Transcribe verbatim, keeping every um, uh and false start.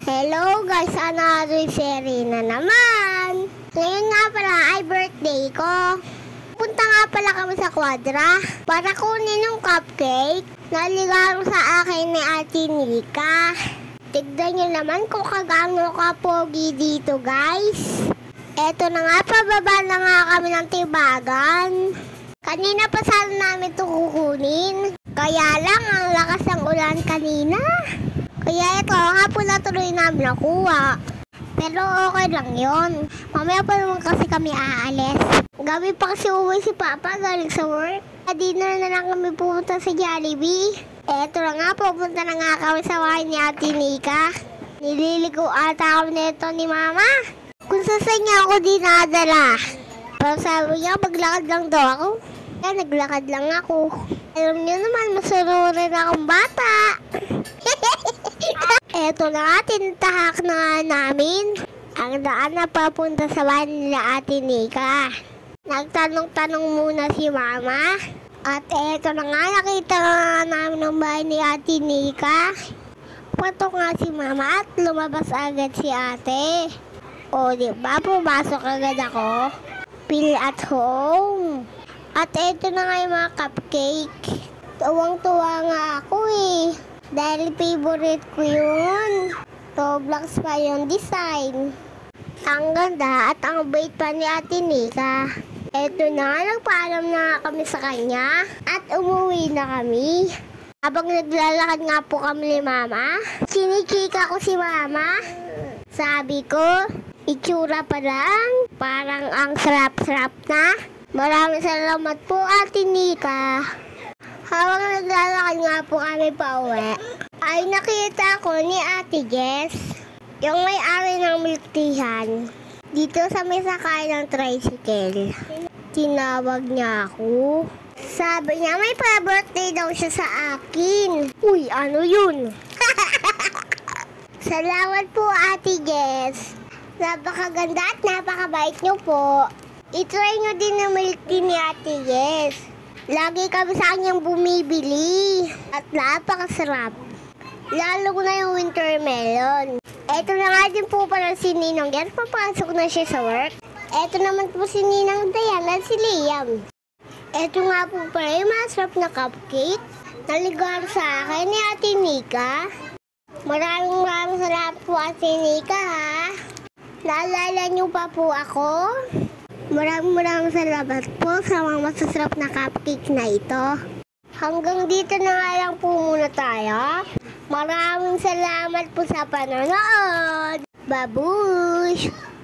Hello guys, another series na naman. Ngayon nga pala ay birthday ko. Punta nga pala kami sa Quadra para kunin yung cupcake na ligaro sa akin ni Ate Nika. Tignan nyo naman kung kagano ka pogi dito guys. Eto na nga, pababa na nga kami ng tibagan. Kanina pa sana namin ito kukunin. Kaya lang ang lakas ng ulan kanina. Kaya ito nga po na tuloy namin nakuha. Pero okay lang yon. Mamaya pa naman kasi kami aalis. Gabi pa kasi uwi si Papa galing sa work. Dinner na lang kami pupunta sa Jollibee. Eto na nga, pupunta na nga kami sa bahay ni Ate Nika. Nililigo ata kami nito ni Mama. Kung saan niya ako dinadala. Pero sabi niya, maglakad lang daw ako. Kaya naglakad lang ako. Alam niyo naman, masunurin akong bata. Eto na nga, tinatahak na nga namin ang daan na papunta sa bahay nila Ate Nika. Nagtanong-tanong muna si Mama. At eto na nga, nakita nga namin ang bahay ni Ate Nika. Patok nga si Mama at lumabas agad si Ate. O diba, pumasok agad ako. Feel at home. At eto na nga yung mga cupcake. Tuwang-tuwa nga ako eh. Dahil favorite ko yun. Roblox pa yung design. Ang ganda at ang bait pa ni Ate Nika. Eto na, nagpaalam na kami sa kanya. At umuwi na kami. Habang naglalakad nga po kami ni Mama, sinikika ko si Mama. Sabi ko, itsura pa lang. Parang ang sarap-sarap na. Maraming salamat po Ate Nika. Habang naglalakad nga po kami pa uwi, ay nakita ko ni Ate Jess, yung may-ari ng milk teahan, dito sa may sakay ng tricycle. Tinawag niya ako. Sabi niya may pa-birthday daw siya sa akin. Uy, ano yun? Salamat po Ate Jess. Napakaganda at napakabait niyo po. I-try niyo din ang milk tea ni Ate Jess. Lagi kami sa kanyang bumibili at napakasarap. Lalo ko na yung winter melon. Eto na nga din po pala si Ninong Yan. Papasok na siya sa work. Eto naman po si Ninang Diana at si Liam. Eto nga po pala yung masarap na cupcake na ligaro sa akin ni Ate Nika. Maraming maraming salamat po Ate Nika ha. Naalala niyo pa po ako. Maraming maraming salamat po sa mga masasarap na cupcake na ito. Hanggang dito na nga lang po muna tayo. Maraming salamat po sa panonood. Babush!